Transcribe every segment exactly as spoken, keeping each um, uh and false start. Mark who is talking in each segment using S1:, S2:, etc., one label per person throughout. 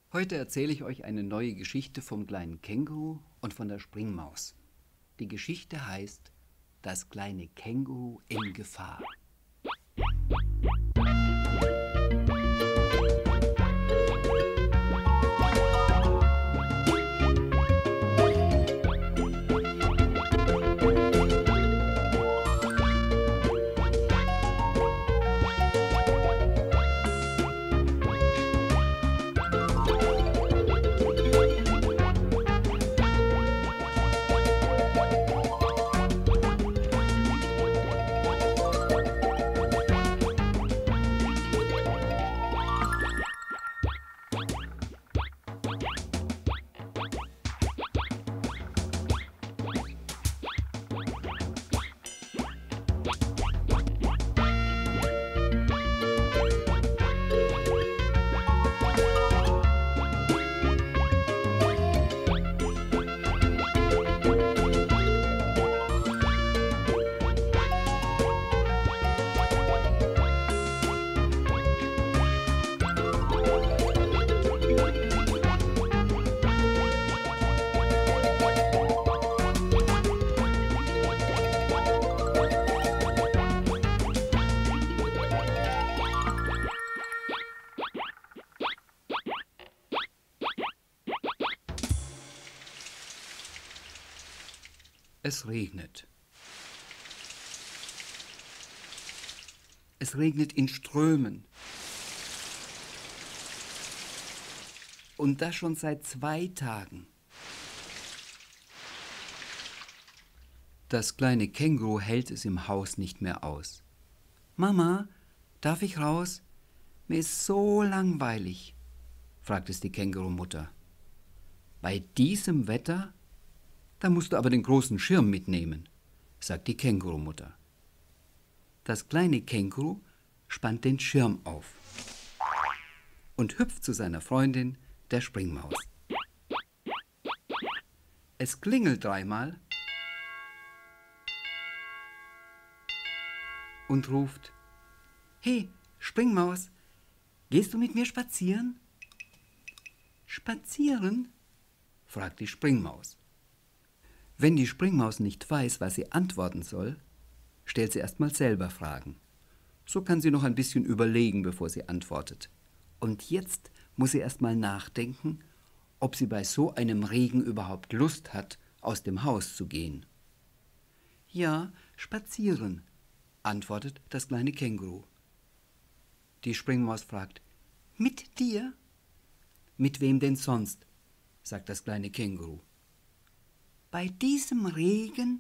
S1: Heute erzähle ich euch eine neue Geschichte vom kleinen Känguru und von der Springmaus. Die Geschichte heißt Das kleine Känguru in Gefahr. Es regnet. Es regnet in Strömen. Und das schon seit zwei Tagen. Das kleine Känguru hält es im Haus nicht mehr aus. »Mama, darf ich raus? Mir ist so langweilig«, fragt es die Kängurumutter. »Bei diesem Wetter? Da musst du aber den großen Schirm mitnehmen«, sagt die Kängurumutter. Das kleine Känguru spannt den Schirm auf und hüpft zu seiner Freundin, der Springmaus. Es klingelt dreimal und ruft: »Hey, Springmaus, gehst du mit mir spazieren?« »Spazieren?«, fragt die Springmaus. Wenn die Springmaus nicht weiß, was sie antworten soll, stellt sie erst mal selber Fragen. So kann sie noch ein bisschen überlegen, bevor sie antwortet. Und jetzt muss sie erst mal nachdenken, ob sie bei so einem Regen überhaupt Lust hat, aus dem Haus zu gehen. »Ja, spazieren«, antwortet das kleine Känguru. Die Springmaus fragt: »Mit dir?« »Mit wem denn sonst?«, sagt das kleine Känguru. »Bei diesem Regen?«,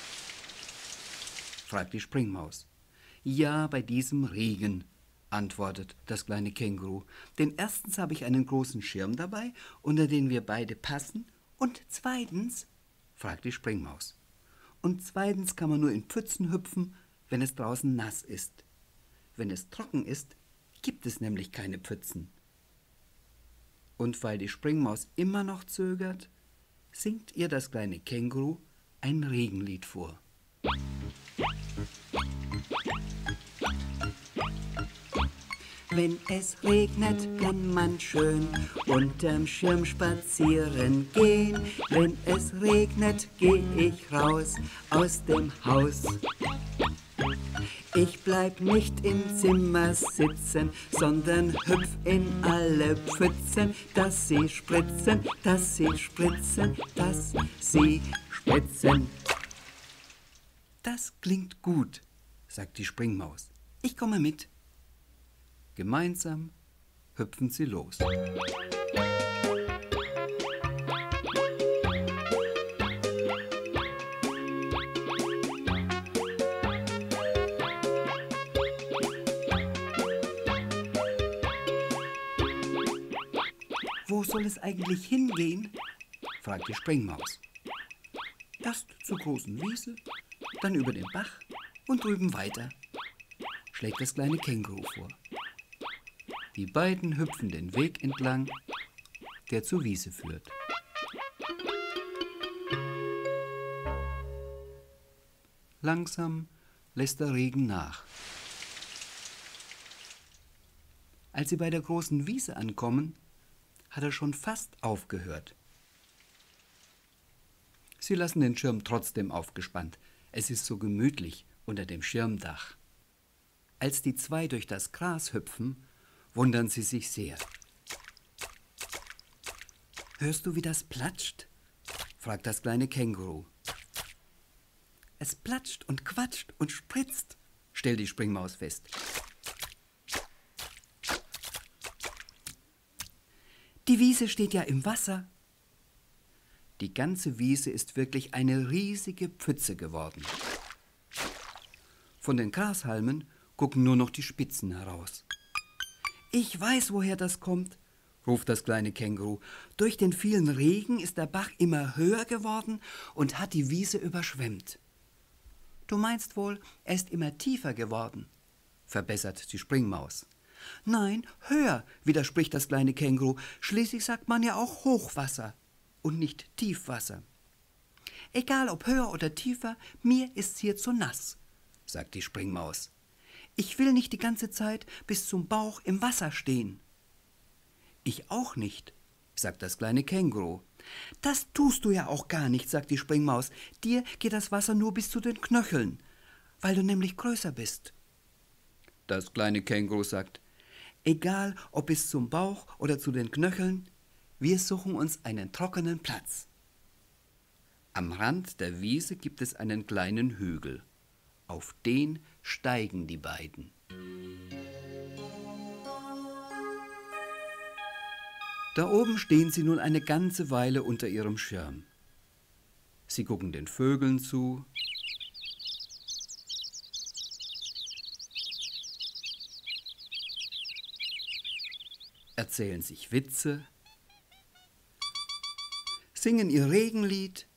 S1: fragt die Springmaus. »Ja, bei diesem Regen«, antwortet das kleine Känguru. »Denn erstens habe ich einen großen Schirm dabei, unter den wir beide passen, und zweitens«, fragt die Springmaus. »Und zweitens kann man nur in Pfützen hüpfen, wenn es draußen nass ist. Wenn es trocken ist, gibt es nämlich keine Pfützen.« Und weil die Springmaus immer noch zögert, singt ihr das kleine Känguru ein Regenlied vor. Wenn es regnet, kann man schön unterm Schirm spazieren gehen. Wenn es regnet, geh ich raus aus dem Haus. Ich bleib nicht im Zimmer sitzen, sondern hüpf in alle Pfützen, dass sie spritzen, dass sie spritzen, dass sie spritzen. »Das klingt gut«, sagt die Springmaus. »Ich komme mit.« Gemeinsam hüpfen sie los. »Wo soll es eigentlich hingehen?«, fragt die Springmaus. »Erst zur großen Wiese, dann über den Bach und drüben weiter«, schlägt das kleine Känguru vor. Die beiden hüpfen den Weg entlang, der zur Wiese führt. Langsam lässt der Regen nach. Als sie bei der großen Wiese ankommen, hat er schon fast aufgehört. Sie lassen den Schirm trotzdem aufgespannt. Es ist so gemütlich unter dem Schirmdach. Als die zwei durch das Gras hüpfen, wundern sie sich sehr. »Hörst du, wie das platscht?« fragt das kleine Känguru. »Es platscht und quatscht und spritzt«, stellt die Springmaus fest. »Die Wiese steht ja im Wasser.« Die ganze Wiese ist wirklich eine riesige Pfütze geworden. Von den Grashalmen gucken nur noch die Spitzen heraus. »Ich weiß, woher das kommt«, ruft das kleine Känguru. »Durch den vielen Regen ist der Bach immer höher geworden und hat die Wiese überschwemmt.« »Du meinst wohl, er ist immer tiefer geworden«, verbessert die Springmaus. »Nein, höher«, widerspricht das kleine Känguru. »Schließlich sagt man ja auch Hochwasser und nicht Tiefwasser.« »Egal ob höher oder tiefer, mir ist's hier zu nass«, sagt die Springmaus. »Ich will nicht die ganze Zeit bis zum Bauch im Wasser stehen.« »Ich auch nicht«, sagt das kleine Känguru. »Das tust du ja auch gar nicht«, sagt die Springmaus. »Dir geht das Wasser nur bis zu den Knöcheln, weil du nämlich größer bist.« Das kleine Känguru sagt, »Egal ob bis zum Bauch oder zu den Knöcheln, wir suchen uns einen trockenen Platz.« Am Rand der Wiese gibt es einen kleinen Hügel. Auf den steigen die beiden. Da oben stehen sie nun eine ganze Weile unter ihrem Schirm. Sie gucken den Vögeln zu, erzählen sich Witze, singen ihr Regenlied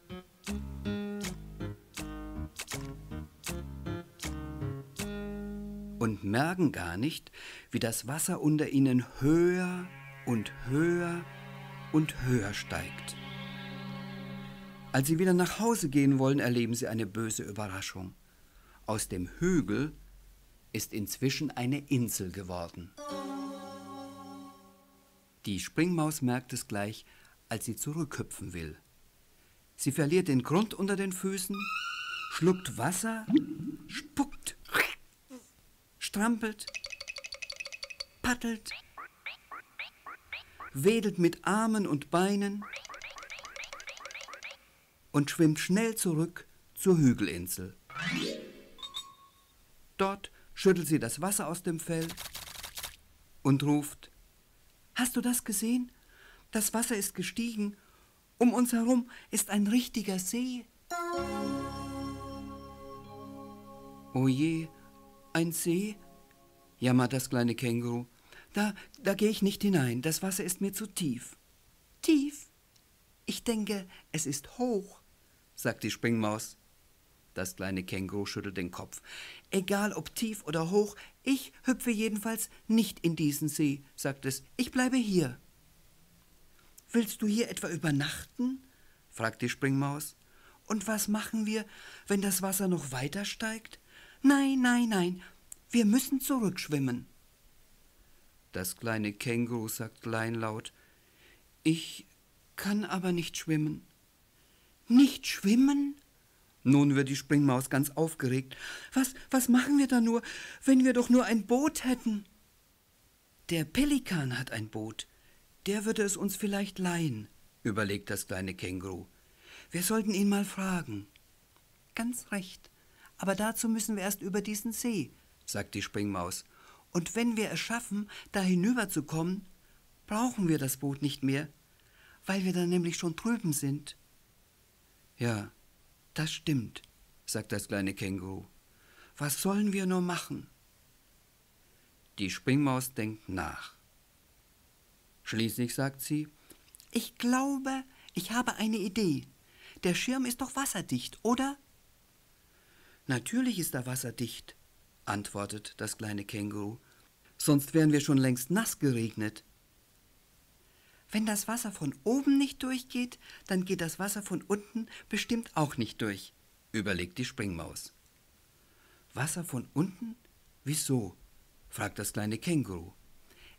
S1: und merken gar nicht, wie das Wasser unter ihnen höher und höher und höher steigt. Als sie wieder nach Hause gehen wollen, erleben sie eine böse Überraschung. Aus dem Hügel ist inzwischen eine Insel geworden. Die Springmaus merkt es gleich, als sie zurückhüpfen will. Sie verliert den Grund unter den Füßen, schluckt Wasser, spuckt, strampelt, paddelt, wedelt mit Armen und Beinen und schwimmt schnell zurück zur Hügelinsel. Dort schüttelt sie das Wasser aus dem Fell und ruft, »Hast du das gesehen? Das Wasser ist gestiegen. Um uns herum ist ein richtiger See.« »O je, ein See?«, jammert das kleine Känguru. Da, da gehe ich nicht hinein, das Wasser ist mir zu tief.« »Tief? Ich denke, es ist hoch«, sagt die Springmaus. Das kleine Känguru schüttelt den Kopf. »Egal ob tief oder hoch, ich hüpfe jedenfalls nicht in diesen See«, sagt es. »Ich bleibe hier.« »Willst du hier etwa übernachten?«, fragt die Springmaus. »Und was machen wir, wenn das Wasser noch weiter steigt?« »Nein, nein, nein, wir müssen zurückschwimmen.« Das kleine Känguru sagt kleinlaut, »Ich kann aber nicht schwimmen.« »Nicht schwimmen?« Nun wird die Springmaus ganz aufgeregt. Was, was machen wir da nur, wenn wir doch nur ein Boot hätten?« »Der Pelikan hat ein Boot. Der würde es uns vielleicht leihen«, überlegt das kleine Känguru. »Wir sollten ihn mal fragen.« »Ganz recht. Aber dazu müssen wir erst über diesen See«, sagt die Springmaus. »Und wenn wir es schaffen, da hinüberzukommen, brauchen wir das Boot nicht mehr, weil wir dann nämlich schon drüben sind.« »Ja, das stimmt«, sagt das kleine Känguru. »Was sollen wir nur machen?« Die Springmaus denkt nach. Schließlich sagt sie, »Ich glaube, ich habe eine Idee. Der Schirm ist doch wasserdicht, oder?« »Natürlich ist er wasserdicht«, antwortet das kleine Känguru. »Sonst wären wir schon längst nass geregnet.« »Wenn das Wasser von oben nicht durchgeht, dann geht das Wasser von unten bestimmt auch nicht durch«, überlegt die Springmaus. »Wasser von unten? Wieso?«, fragt das kleine Känguru.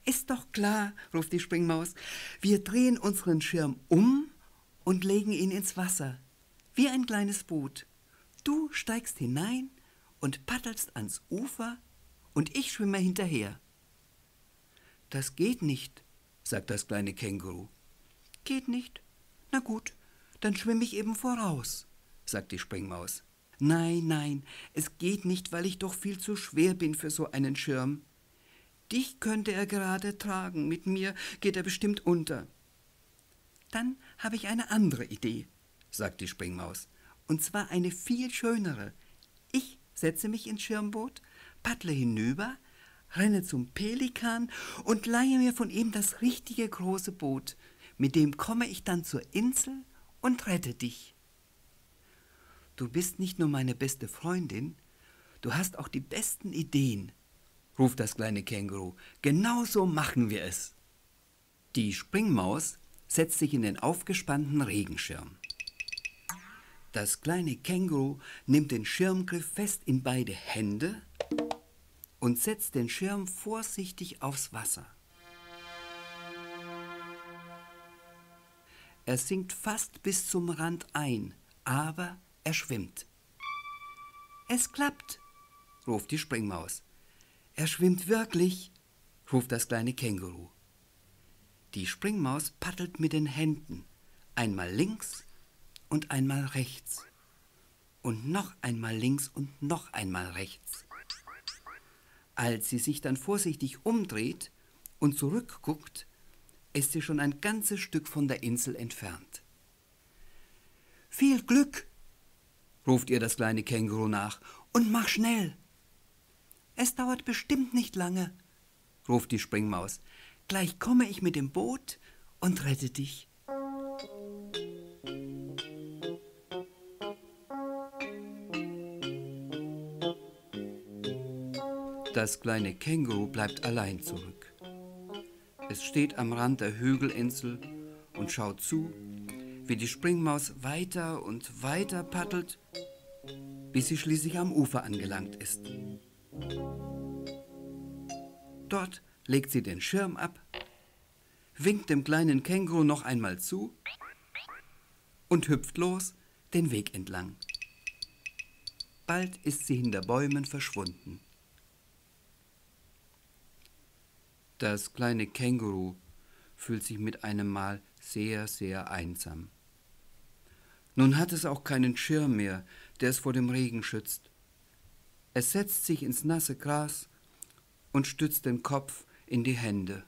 S1: Ist doch klar, ruft die Springmaus. Wir drehen unseren Schirm um und legen ihn ins Wasser, wie ein kleines Boot. Du steigst hinein und paddelst ans Ufer und ich schwimme hinterher. Das geht nicht, sagt das kleine Känguru. Geht nicht? Na gut, dann schwimme ich eben voraus, sagt die Springmaus. Nein, nein, es geht nicht, weil ich doch viel zu schwer bin für so einen Schirm. Dich könnte er gerade tragen, mit mir geht er bestimmt unter. Dann habe ich eine andere Idee, sagt die Springmaus, und zwar eine viel schönere. Ich setze mich ins Schirmboot, paddle hinüber, renne zum Pelikan und leihe mir von ihm das richtige große Boot. Mit dem komme ich dann zur Insel und rette dich. Du bist nicht nur meine beste Freundin, du hast auch die besten Ideen, ruft das kleine Känguru. Genau so machen wir es. Die Springmaus setzt sich in den aufgespannten Regenschirm. Das kleine Känguru nimmt den Schirmgriff fest in beide Hände und setzt den Schirm vorsichtig aufs Wasser. Er sinkt fast bis zum Rand ein, aber er schwimmt. Es klappt, ruft die Springmaus. Er schwimmt wirklich, ruft das kleine Känguru. Die Springmaus paddelt mit den Händen, einmal links und einmal rechts und noch einmal links und noch einmal rechts. Als sie sich dann vorsichtig umdreht und zurückguckt, ist sie schon ein ganzes Stück von der Insel entfernt. Viel Glück, ruft ihr das kleine Känguru nach, und mach schnell. Es dauert bestimmt nicht lange, ruft die Springmaus. Gleich komme ich mit dem Boot und rette dich. Das kleine Känguru bleibt allein zurück. Es steht am Rand der Hügelinsel und schaut zu, wie die Springmaus weiter und weiter paddelt, bis sie schließlich am Ufer angelangt ist. Dort legt sie den Schirm ab, winkt dem kleinen Känguru noch einmal zu und hüpft los den Weg entlang. Bald ist sie hinter Bäumen verschwunden. Das kleine Känguru fühlt sich mit einem Mal sehr, sehr einsam. Nun hat es auch keinen Schirm mehr, der es vor dem Regen schützt. Es setzt sich ins nasse Gras und stützt den Kopf in die Hände.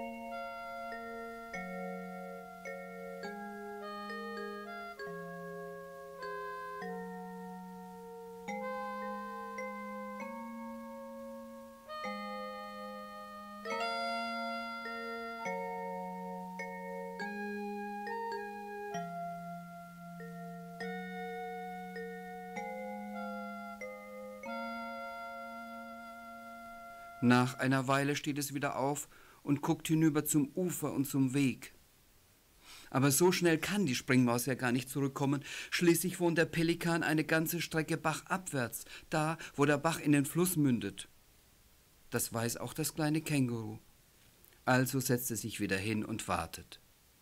S1: Nach einer Weile steht es wieder auf und guckt hinüber zum Ufer und zum Weg. Aber so schnell kann die Springmaus ja gar nicht zurückkommen. Schließlich wohnt der Pelikan eine ganze Strecke bachabwärts, da, wo der Bach in den Fluss mündet. Das weiß auch das kleine Känguru. Also setzt es sich wieder hin und wartet.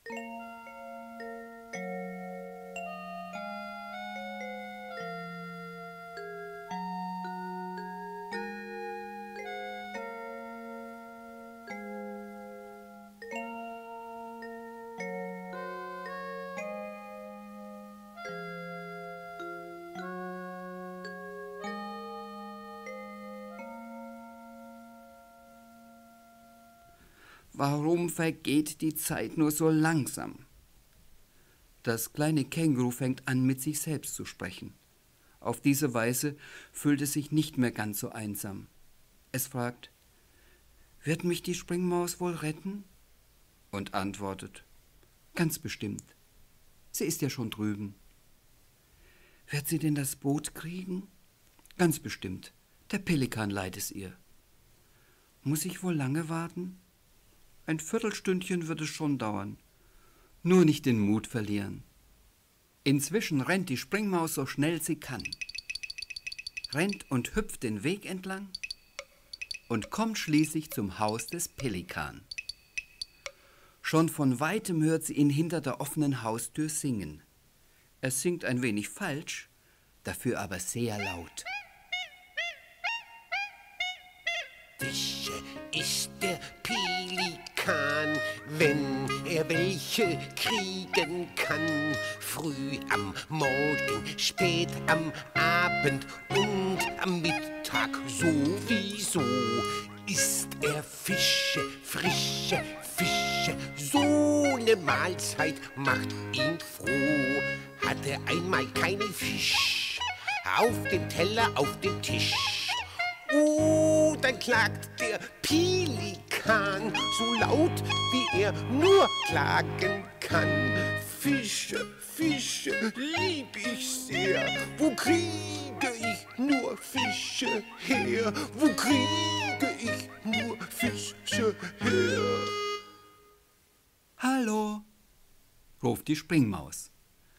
S1: Warum vergeht die Zeit nur so langsam? Das kleine Känguru fängt an, mit sich selbst zu sprechen. Auf diese Weise fühlt es sich nicht mehr ganz so einsam. Es fragt, wird mich die Springmaus wohl retten? Und antwortet, ganz bestimmt. Sie ist ja schon drüben. Wird sie denn das Boot kriegen? Ganz bestimmt. Der Pelikan leiht es ihr. Muss ich wohl lange warten? Ein Viertelstündchen wird es schon dauern. Nur nicht den Mut verlieren. Inzwischen rennt die Springmaus so schnell sie kann. Rennt und hüpft den Weg entlang und kommt schließlich zum Haus des Pelikan. Schon von weitem hört sie ihn hinter der offenen Haustür singen. Er singt ein wenig falsch, dafür aber sehr laut.
S2: Fische ist der Pelikan, wenn er welche kriegen kann. Früh am Morgen, spät am Abend und am Mittag sowieso isst er Fische, frische Fische. So ne Mahlzeit macht ihn froh. Hat er einmal keinen Fisch auf dem Teller, auf dem Tisch, oh, dann klagt der Pelikan so laut, wie er nur klagen kann. Fische, Fische lieb ich sehr, wo kriege ich nur Fische her? Wo kriege ich nur Fische her?
S1: »Hallo«, ruft die Springmaus.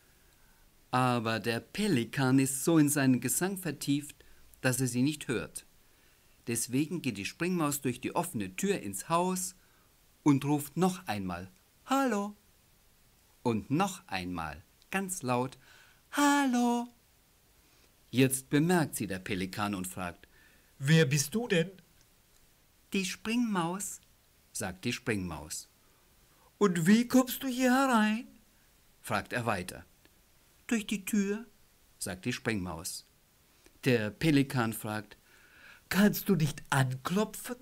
S1: Aber der Pelikan ist so in seinen Gesang vertieft, dass er sie nicht hört. Deswegen geht die Springmaus durch die offene Tür ins Haus und ruft noch einmal »Hallo« und noch einmal ganz laut »Hallo«. Jetzt bemerkt sie der Pelikan und fragt:
S3: »Wer bist du denn?«
S1: »Die Springmaus«, sagt die Springmaus.
S3: »Und wie kommst du hier herein?«
S1: fragt er weiter. »Durch die Tür«, sagt die Springmaus. Der Pelikan fragt:
S3: »Kannst du nicht anklopfen?«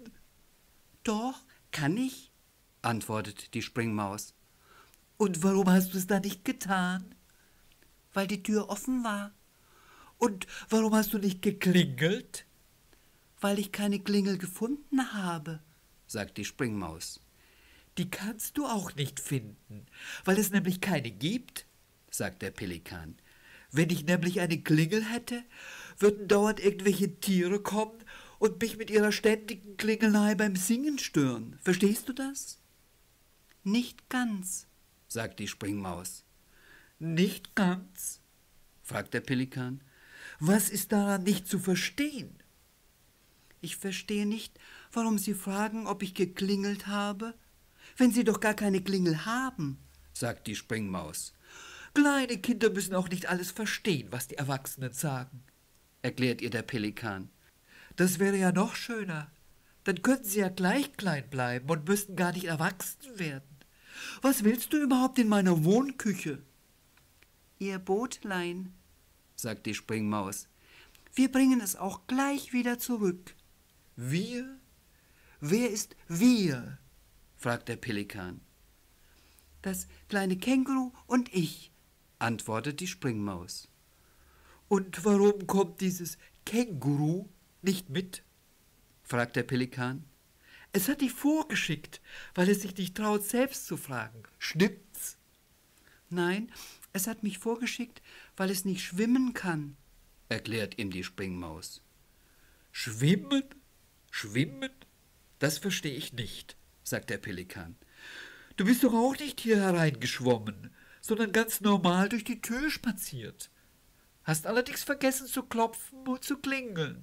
S1: »Doch, kann ich«, antwortet die Springmaus.
S3: »Und warum hast du es dann nicht getan?«
S1: »Weil die Tür offen war.«
S3: »Und warum hast du nicht geklingelt?«
S1: »Weil ich keine Klingel gefunden habe«, sagt die Springmaus.
S3: »Die kannst du auch nicht finden, weil es nämlich keine gibt«, sagt der Pelikan. »Wenn ich nämlich eine Klingel hätte, würden dauernd irgendwelche Tiere kommen und mich mit ihrer ständigen Klingelei beim Singen stören. Verstehst du das?«
S1: »Nicht ganz«, sagt die Springmaus.
S3: »Nicht ganz?«, fragt der Pelikan. »Was ist daran nicht zu verstehen?«
S1: »Ich verstehe nicht, warum Sie fragen, ob ich geklingelt habe, wenn Sie doch gar keine Klingel haben«, sagt die Springmaus.
S3: »Kleine Kinder müssen auch nicht alles verstehen, was die Erwachsenen sagen«, erklärt ihr der Pelikan. »Das wäre ja noch schöner. Dann könnten sie ja gleich klein bleiben und müssten gar nicht erwachsen werden. Was willst du überhaupt in meiner Wohnküche?«
S1: »Ihr Bootlein«, sagt die Springmaus. »Wir bringen es auch gleich wieder zurück.«
S3: »Wir? Wer ist wir?«, fragt der Pelikan.
S1: »Das kleine Känguru und ich«, antwortet die Springmaus.
S3: »Und warum kommt dieses Känguru nicht mit?«, fragt der Pelikan. »Es hat dich vorgeschickt, weil es sich nicht traut, selbst zu fragen. Stimmt's?«
S1: »Nein, es hat mich vorgeschickt, weil es nicht schwimmen kann«,
S3: erklärt ihm die Springmaus. »Schwimmen? Schwimmen? Das verstehe ich nicht«, sagt der Pelikan. »Du bist doch auch nicht hier hereingeschwommen, sondern ganz normal durch die Tür spaziert. Hast allerdings vergessen zu klopfen und zu klingeln.«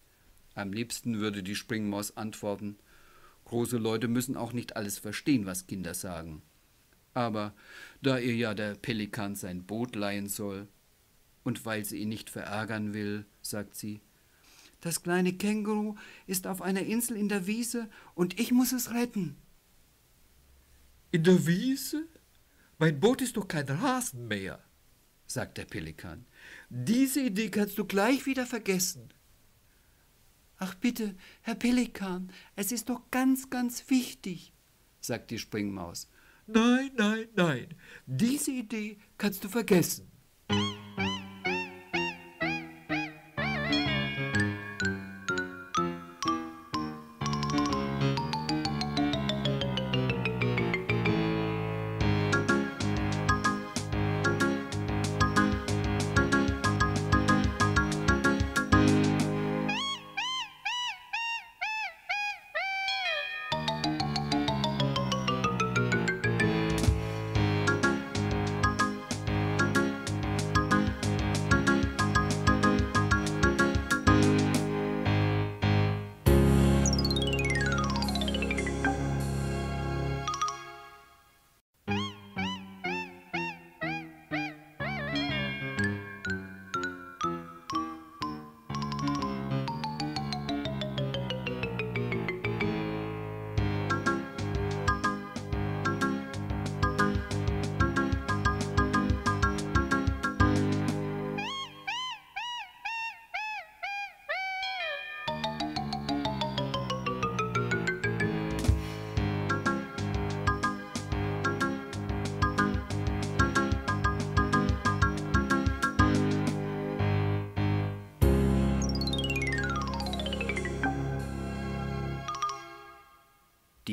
S1: Am liebsten würde die Springmaus antworten: »Große Leute müssen auch nicht alles verstehen, was Kinder sagen.« Aber da ihr ja der Pelikan sein Boot leihen soll und weil sie ihn nicht verärgern will, sagt sie: »Das kleine Känguru ist auf einer Insel in der Wiese und ich muss es retten.«
S3: »In der Wiese? Mein Boot ist doch kein Rasenmäher«, sagt der Pelikan. »Diese Idee kannst du gleich wieder vergessen.«
S1: »Ach bitte, Herr Pelikan, es ist doch ganz, ganz wichtig«, sagt die Springmaus.
S3: »Nein, nein, nein, diese Idee kannst du vergessen.«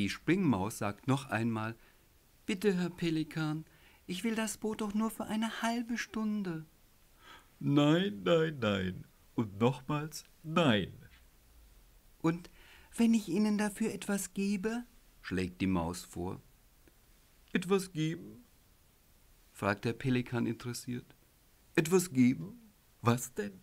S1: Die Springmaus sagt noch einmal: »Bitte, Herr Pelikan, ich will das Boot doch nur für eine halbe Stunde.«
S3: »Nein, nein, nein und nochmals nein.«
S1: »Und wenn ich Ihnen dafür etwas gebe?« schlägt die Maus vor.
S3: »Etwas geben?« fragt der Pelikan interessiert. »Etwas geben? Was denn?«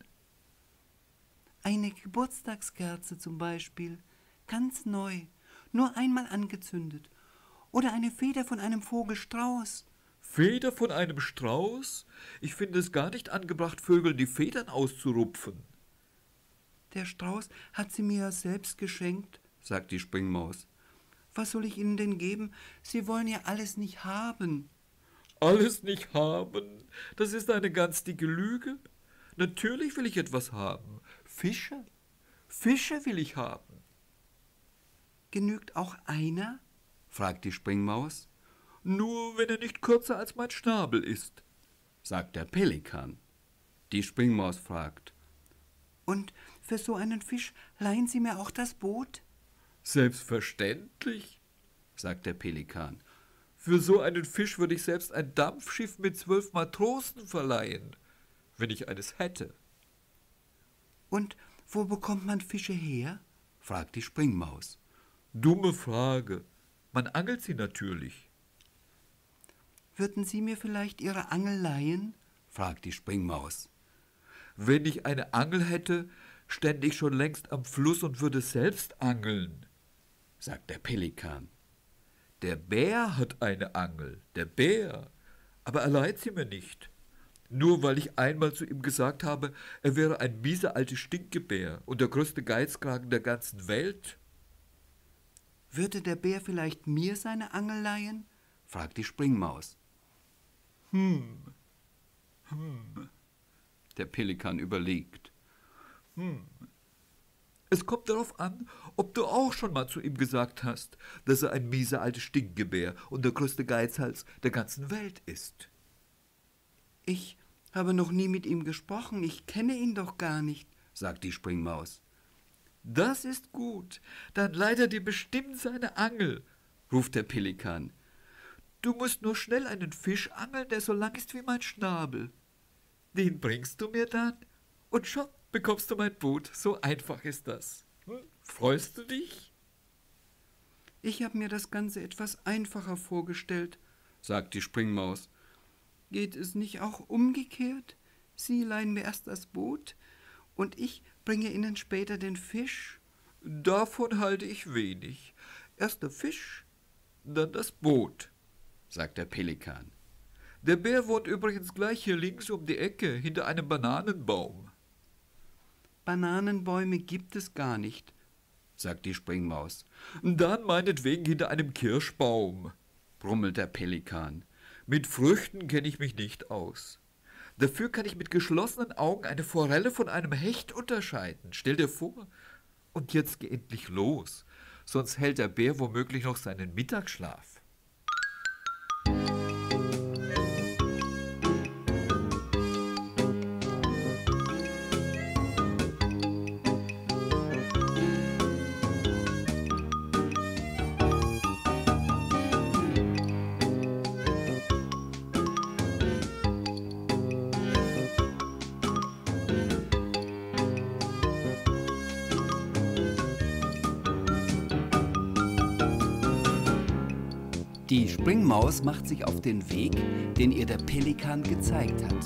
S1: »Eine Geburtstagskerze zum Beispiel, ganz neu, nur einmal angezündet. Oder eine Feder von einem Vogelstrauß.«
S3: »Feder von einem Strauß? Ich finde es gar nicht angebracht, Vögeln die Federn auszurupfen.«
S1: »Der Strauß hat sie mir ja selbst geschenkt«, sagt die Springmaus. »Was soll ich Ihnen denn geben? Sie wollen ja alles nicht haben.«
S3: »Alles nicht haben? Das ist eine ganz dicke Lüge. Natürlich will ich etwas haben. Fische, Fische will ich haben.«
S1: »Genügt auch einer?« fragt die Springmaus.
S3: »Nur wenn er nicht kürzer als mein Schnabel ist«,
S1: sagt der Pelikan. Die Springmaus fragt: »Und für so einen Fisch leihen Sie mir auch das Boot?«
S3: »Selbstverständlich«, sagt der Pelikan. »Für so einen Fisch würde ich selbst ein Dampfschiff mit zwölf Matrosen verleihen, wenn ich eines hätte.«
S1: »Und wo bekommt man Fische her?« fragt die Springmaus.
S3: »Dumme Frage. Man angelt sie natürlich.«
S1: »Würden Sie mir vielleicht Ihre Angel leihen?« fragt die Springmaus.
S3: »Wenn ich eine Angel hätte, stände ich schon längst am Fluss und würde selbst angeln«, sagt der Pelikan. »Der Bär hat eine Angel, der Bär, aber er leiht sie mir nicht. Nur weil ich einmal zu ihm gesagt habe, er wäre ein mieser alter Stinkebär und der größte Geizkragen der ganzen Welt.«
S1: »Würde der Bär vielleicht mir seine Angel leihen?« fragt die Springmaus.
S3: »Hm, hm«,
S1: der Pelikan überlegt.
S3: »Hm. Es kommt darauf an, ob du auch schon mal zu ihm gesagt hast, dass er ein mieser alter Stinkebär und der größte Geizhals der ganzen Welt ist.«
S1: »Ich habe noch nie mit ihm gesprochen, ich kenne ihn doch gar nicht«, sagt die Springmaus.
S3: »Das ist gut, dann leiht er dir bestimmt seine Angel«, ruft der Pelikan. »Du musst nur schnell einen Fisch angeln, der so lang ist wie mein Schnabel. Den bringst du mir dann und schon bekommst du mein Boot. So einfach ist das. Hm? Freust du dich?«
S1: »Ich habe mir das Ganze etwas einfacher vorgestellt«, sagt die Springmaus. »Geht es nicht auch umgekehrt? Sie leihen mir erst das Boot und ich bringe Ihnen später den Fisch?«
S3: »Davon halte ich wenig. Erst der Fisch, dann das Boot«, sagt der Pelikan. »Der Bär wohnt übrigens gleich hier links um die Ecke, hinter einem Bananenbaum.«
S1: »Bananenbäume gibt es gar nicht«, sagt die Springmaus.
S3: »Dann meinetwegen hinter einem Kirschbaum«, brummelt der Pelikan. »Mit Früchten kenne ich mich nicht aus. Dafür kann ich mit geschlossenen Augen eine Forelle von einem Hecht unterscheiden. Stell dir vor. Und jetzt geh endlich los, sonst hält der Bär womöglich noch seinen Mittagsschlaf.«
S1: Die Springmaus macht sich auf den Weg, den ihr der Pelikan gezeigt hat.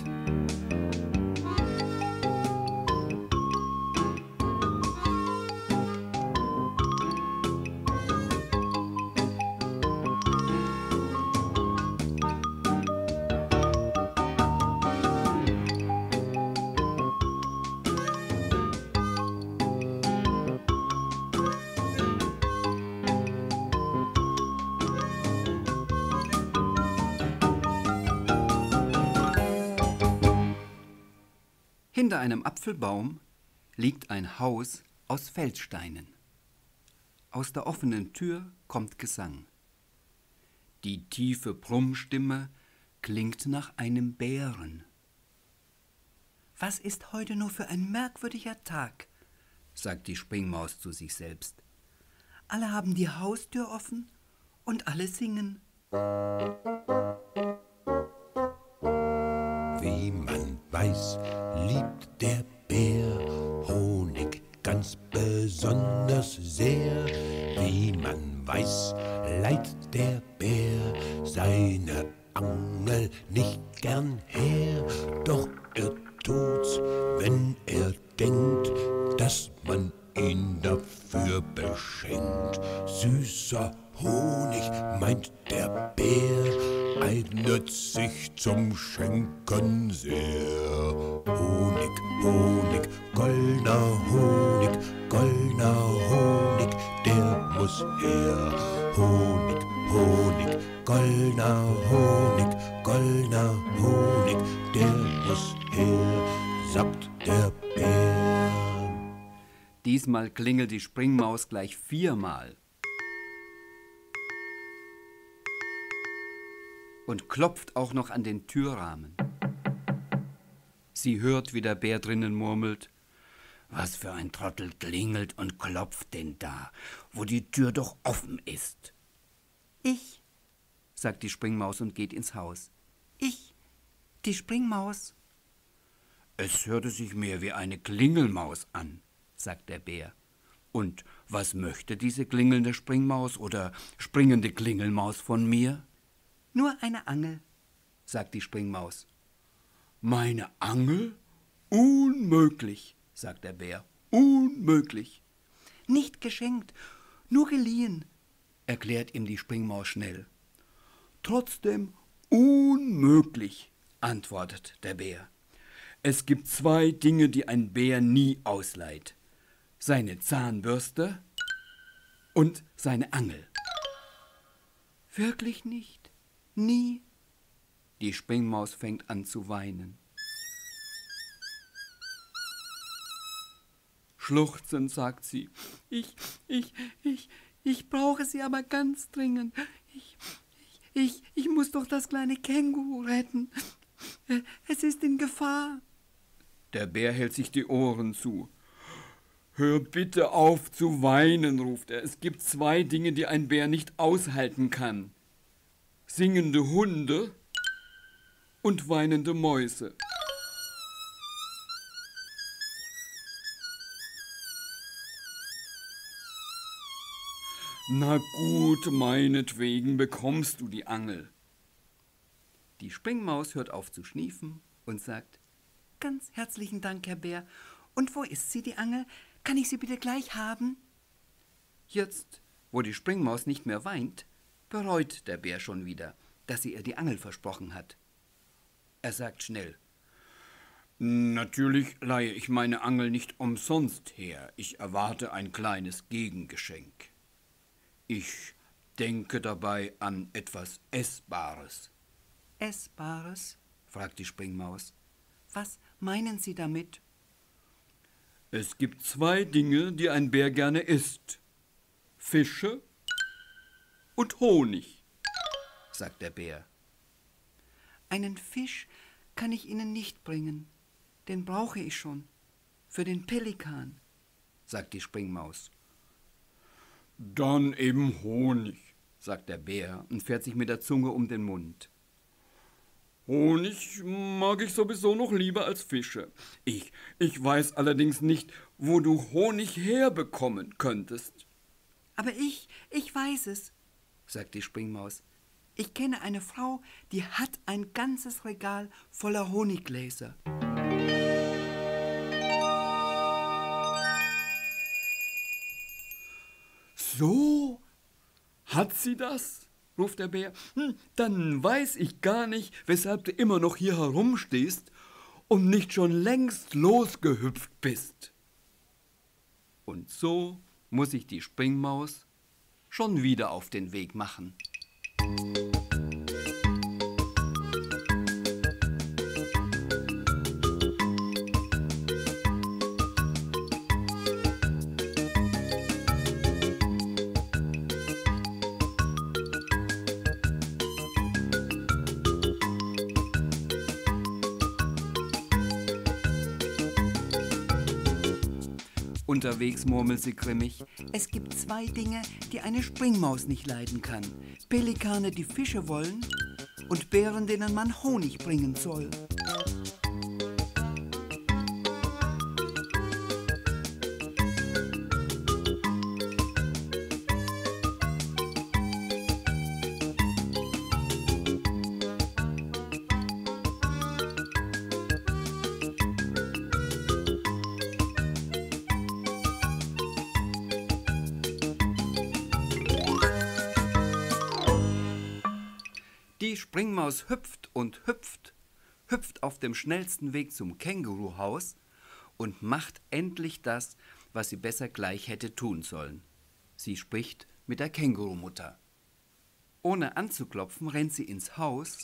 S1: Hinter einem Apfelbaum liegt ein Haus aus Feldsteinen. Aus der offenen Tür kommt Gesang. Die tiefe Brummstimme klingt nach einem Bären. »Was ist heute nur für ein merkwürdiger Tag?«, sagt die Springmaus zu sich selbst. alle haben die Haustür offen und alle singen.
S2: Wie man weiß, liebt der Bär Honig ganz besonders sehr. Wie man weiß, leiht der Bär seine Angel nicht gern her. Doch er tut's, wenn er denkt, dass man ihn dafür beschenkt. Süßer Honig, meint der Bär, eignet sich zum Schenken sehr. Honig, Honig, goldener Honig, goldener Honig, der muss her. Honig, Honig, goldener Honig, goldener Honig, der muss her, sagt der Bär.
S1: Diesmal klingelt die Springmaus gleich viermal und klopft auch noch an den Türrahmen. Sie hört, wie der Bär drinnen murmelt: Was für ein Trottel klingelt und klopft denn da, wo die Tür doch offen ist? Ich, sagt die Springmaus und geht ins Haus. Ich, die Springmaus. Es hörte sich mehr wie eine Klingelmaus an, sagt der Bär. Und was möchte diese klingelnde Springmaus oder springende Klingelmaus von mir? Nur eine Angel, sagt die Springmaus. Meine Angel? Unmöglich, sagt der Bär. Unmöglich. Nicht geschenkt, nur geliehen, erklärt ihm die Springmaus schnell. Trotzdem unmöglich, antwortet der Bär. Es gibt zwei Dinge, die ein Bär nie ausleiht: seine Zahnbürste und seine Angel. Wirklich nicht? Nie? Die Springmaus fängt an zu weinen. Schluchzend sagt sie: Ich, ich, ich, ich brauche sie aber ganz dringend. Ich, ich, ich muss doch das kleine Känguru retten. Es ist in Gefahr. Der Bär hält sich die Ohren zu. Hör bitte auf zu weinen, ruft er. Es gibt zwei Dinge, die ein Bär nicht aushalten kann: singende Hunde und weinende Mäuse. Na gut, meinetwegen bekommst du die Angel. Die Springmaus hört auf zu schniefen und sagt: Ganz herzlichen Dank, Herr Bär. Und wo ist sie, die Angel? Kann ich sie bitte gleich haben? Jetzt, wo die Springmaus nicht mehr weint, bereut der Bär schon wieder, dass sie ihr die Angel versprochen hat. Er sagt schnell: Natürlich leihe ich meine Angel nicht umsonst her. Ich erwarte ein kleines Gegengeschenk. Ich denke dabei an etwas Essbares. Essbares? fragt die Springmaus. Was meinen Sie damit? Es gibt zwei Dinge, die ein Bär gerne isst: Fische und Honig, sagt der Bär. Einen Fisch kann ich Ihnen nicht bringen, den brauche ich schon für den Pelikan, sagt die Springmaus. Dann eben Honig, sagt der Bär und fährt sich mit der Zunge um den Mund. Honig mag ich sowieso noch lieber als Fische. Ich, ich weiß allerdings nicht, wo du Honig herbekommen könntest. Aber ich, ich weiß es, sagt die Springmaus. Ich kenne eine Frau, die hat ein ganzes Regal voller Honiggläser. So, hat sie das? Ruft der Bär. Hm, dann weiß ich gar nicht, weshalb du immer noch hier herumstehst und nicht schon längst losgehüpft bist. Und so muss sich die Springmaus schon wieder auf den Weg machen. Unterwegs murmelt sie grimmig: Es gibt zwei Dinge, die eine Springmaus nicht leiden kann. Pelikane, die Fische wollen, und Bären, denen man Honig bringen soll. Die Springmaus hüpft und hüpft, hüpft auf dem schnellsten Weg zum Känguruhaus und macht endlich das, was sie besser gleich hätte tun sollen. Sie spricht mit der Kängurumutter. Ohne anzuklopfen, rennt sie ins Haus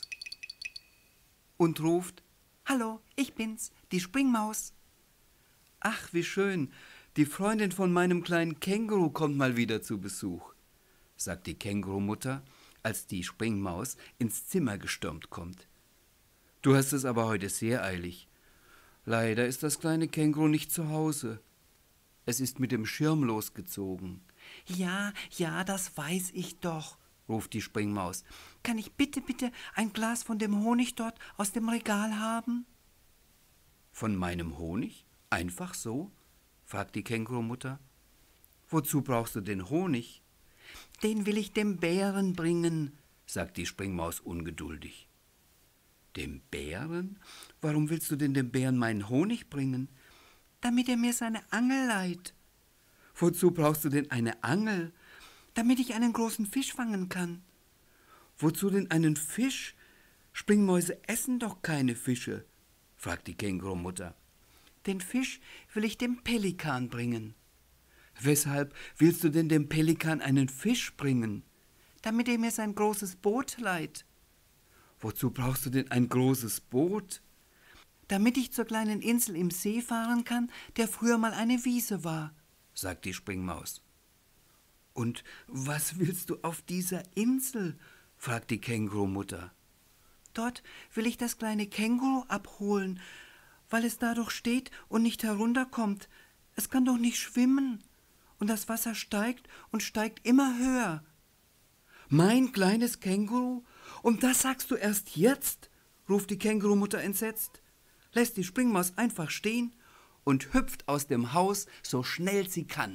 S1: und ruft: Hallo, ich bin's, die Springmaus. Ach, wie schön, die Freundin von meinem kleinen Känguru kommt mal wieder zu Besuch, sagt die Kängurumutter, als die Springmaus ins Zimmer gestürmt kommt. Du hast es aber heute sehr eilig. Leider ist das kleine Känguru nicht zu Hause. Es ist mit dem Schirm losgezogen. Ja, ja, das weiß ich doch, ruft die Springmaus. Kann ich bitte, bitte ein Glas von dem Honig dort aus dem Regal haben? Von meinem Honig? Einfach so? Fragt die Kängurumutter. Wozu brauchst du den Honig? Den will ich dem Bären bringen, sagt die Springmaus ungeduldig. Dem Bären? Warum willst du denn dem Bären meinen Honig bringen? Damit er mir seine Angel leiht. Wozu brauchst du denn eine Angel? Damit ich einen großen Fisch fangen kann. Wozu denn einen Fisch? Springmäuse essen doch keine Fische, fragt die Kängurumutter. Den Fisch will ich dem Pelikan bringen. Weshalb willst du denn dem Pelikan einen Fisch bringen? Damit er mir sein großes Boot leiht. Wozu brauchst du denn ein großes Boot? Damit ich zur kleinen Insel im See fahren kann, der früher mal eine Wiese war, sagt die Springmaus. Und was willst du auf dieser Insel? Fragt die Kängurumutter. Dort will ich das kleine Känguru abholen, weil es da doch steht und nicht herunterkommt. Es kann doch nicht schwimmen. Und das Wasser steigt und steigt immer höher. Mein kleines Känguru? Und das sagst du erst jetzt? Ruft die Kängurumutter entsetzt, lässt die Springmaus einfach stehen und hüpft aus dem Haus, so schnell sie kann.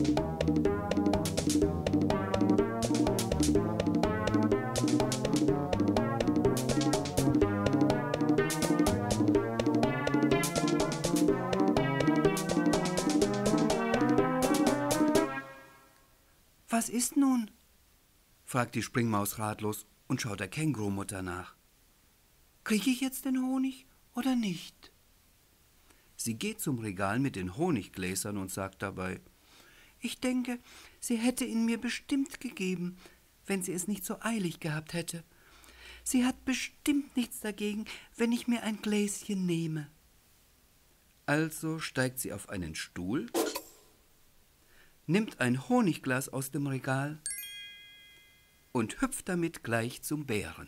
S1: Was ist nun? Fragt die Springmaus ratlos und schaut der Kängurumutter nach. Kriege ich jetzt den Honig oder nicht? Sie geht zum Regal mit den Honiggläsern und sagt dabei: Ich denke, sie hätte ihn mir bestimmt gegeben, wenn sie es nicht so eilig gehabt hätte. Sie hat bestimmt nichts dagegen, wenn ich mir ein Gläschen nehme. Also steigt sie auf einen Stuhl, nimmt ein Honigglas aus dem Regal und hüpft damit gleich zum Bären.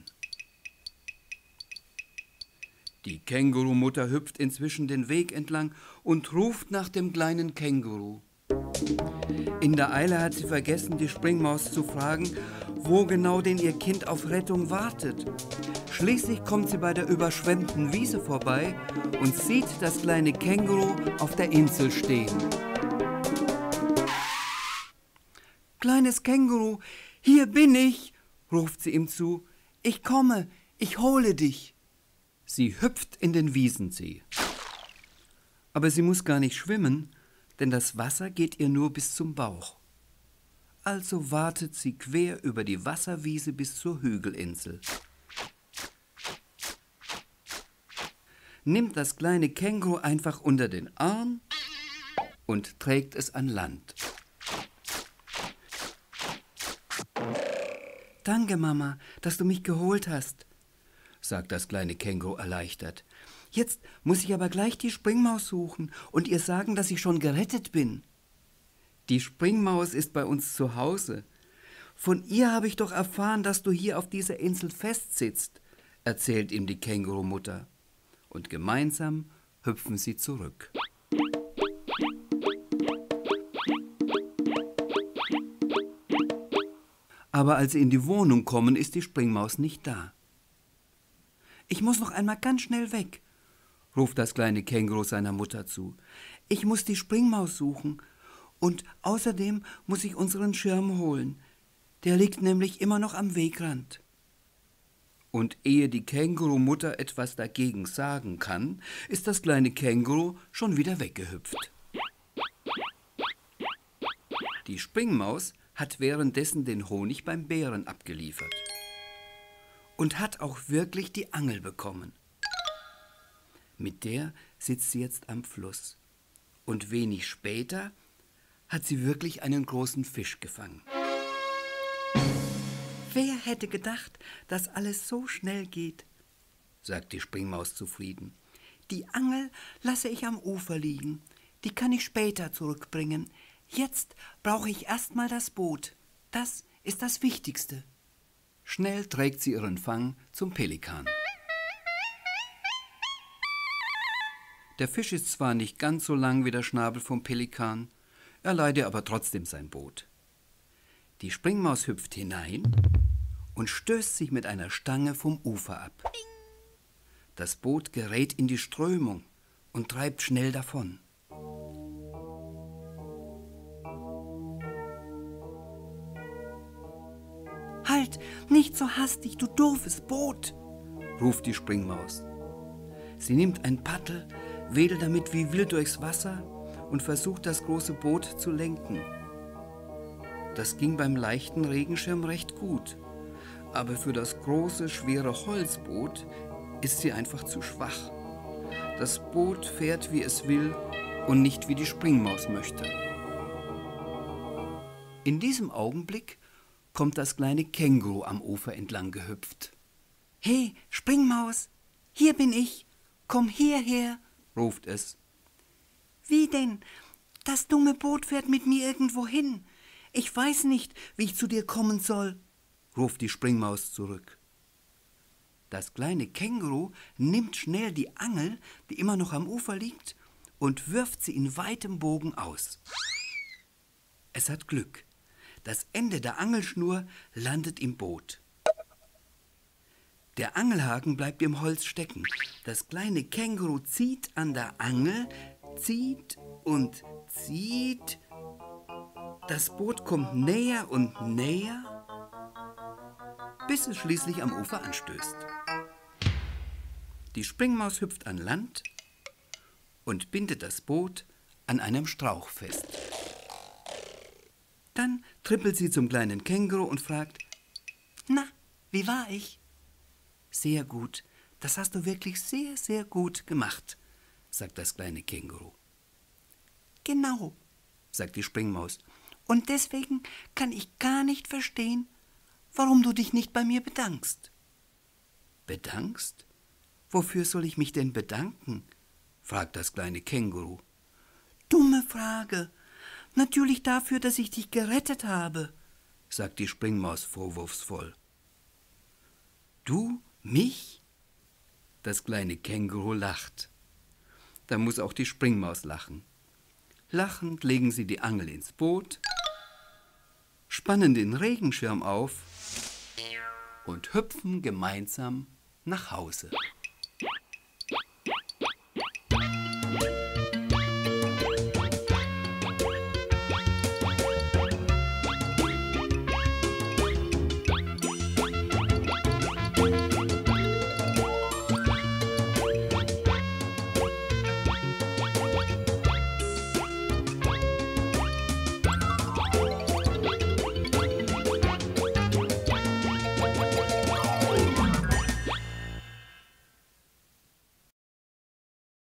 S1: Die Kängurumutter hüpft inzwischen den Weg entlang und ruft nach dem kleinen Känguru. In der Eile hat sie vergessen, die Springmaus zu fragen, wo genau denn ihr Kind auf Rettung wartet. Schließlich kommt sie bei der überschwemmten Wiese vorbei und sieht das kleine Känguru auf der Insel stehen. »Kleines Känguru, hier bin ich«, ruft sie ihm zu. »Ich komme, ich hole dich.« Sie hüpft in den Wiesensee. Aber sie muss gar nicht schwimmen, denn das Wasser geht ihr nur bis zum Bauch. Also wartet sie quer über die Wasserwiese bis zur Hügelinsel. Nimmt das kleine Känguru einfach unter den Arm und trägt es an Land. »Danke, Mama, dass du mich geholt hast«, sagt das kleine Känguru erleichtert. »Jetzt muss ich aber gleich die Springmaus suchen und ihr sagen, dass ich schon gerettet bin.« »Die Springmaus ist bei uns zu Hause. Von ihr habe ich doch erfahren, dass du hier auf dieser Insel festsitzt«, erzählt ihm die Kängurumutter. Und gemeinsam hüpfen sie zurück. Aber als sie in die Wohnung kommen, ist die Springmaus nicht da. »Ich muss noch einmal ganz schnell weg«, ruft das kleine Känguru seiner Mutter zu. »Ich muss die Springmaus suchen und außerdem muss ich unseren Schirm holen. Der liegt nämlich immer noch am Wegrand.« Und ehe die Kängurumutter etwas dagegen sagen kann, ist das kleine Känguru schon wieder weggehüpft. Die Springmaus hat währenddessen den Honig beim Bären abgeliefert und hat auch wirklich die Angel bekommen. Mit der sitzt sie jetzt am Fluss und wenig später hat sie wirklich einen großen Fisch gefangen. »Wer hätte gedacht, dass alles so schnell geht?«, sagt die Springmaus zufrieden. »Die Angel lasse ich am Ufer liegen. Die kann ich später zurückbringen. Jetzt brauche ich erstmal das Boot. Das ist das Wichtigste.« Schnell trägt sie ihren Fang zum Pelikan. Der Fisch ist zwar nicht ganz so lang wie der Schnabel vom Pelikan, er leiht ihr aber trotzdem sein Boot. Die Springmaus hüpft hinein und stößt sich mit einer Stange vom Ufer ab. Das Boot gerät in die Strömung und treibt schnell davon. »Halt, nicht so hastig, du doofes Boot«, ruft die Springmaus. Sie nimmt ein Paddel, wedelt damit wie wild durchs Wasser und versucht, das große Boot zu lenken. Das ging beim leichten Regenschirm recht gut, aber für das große, schwere Holzboot ist sie einfach zu schwach. Das Boot fährt, wie es will und nicht, wie die Springmaus möchte. In diesem Augenblick kommt das kleine Känguru am Ufer entlang gehüpft. »Hey, Springmaus, hier bin ich, komm hierher«, ruft es. »Wie denn? Das dumme Boot fährt mit mir irgendwo hin. Ich weiß nicht, wie ich zu dir kommen soll«, ruft die Springmaus zurück. Das kleine Känguru nimmt schnell die Angel, die immer noch am Ufer liegt, und wirft sie in weitem Bogen aus. Es hat Glück. Das Ende der Angelschnur landet im Boot. Der Angelhaken bleibt im Holz stecken. Das kleine Känguru zieht an der Angel, zieht und zieht. Das Boot kommt näher und näher, bis es schließlich am Ufer anstößt. Die Springmaus hüpft an Land und bindet das Boot an einem Strauch fest. Dann trippelt sie zum kleinen Känguru und fragt, »Na, wie war ich?« »Sehr gut, das hast du wirklich sehr, sehr gut gemacht«, sagt das kleine Känguru. »Genau«, sagt die Springmaus, »und deswegen kann ich gar nicht verstehen, warum du dich nicht bei mir bedankst.« »Bedankst? Wofür soll ich mich denn bedanken?«, fragt das kleine Känguru. »Dumme Frage. Natürlich dafür, dass ich dich gerettet habe«, sagt die Springmaus vorwurfsvoll. »Du? Mich?« Das kleine Känguru lacht. Da muss auch die Springmaus lachen. Lachend legen sie die Angel ins Boot, spannen den Regenschirm auf und hüpfen gemeinsam nach Hause.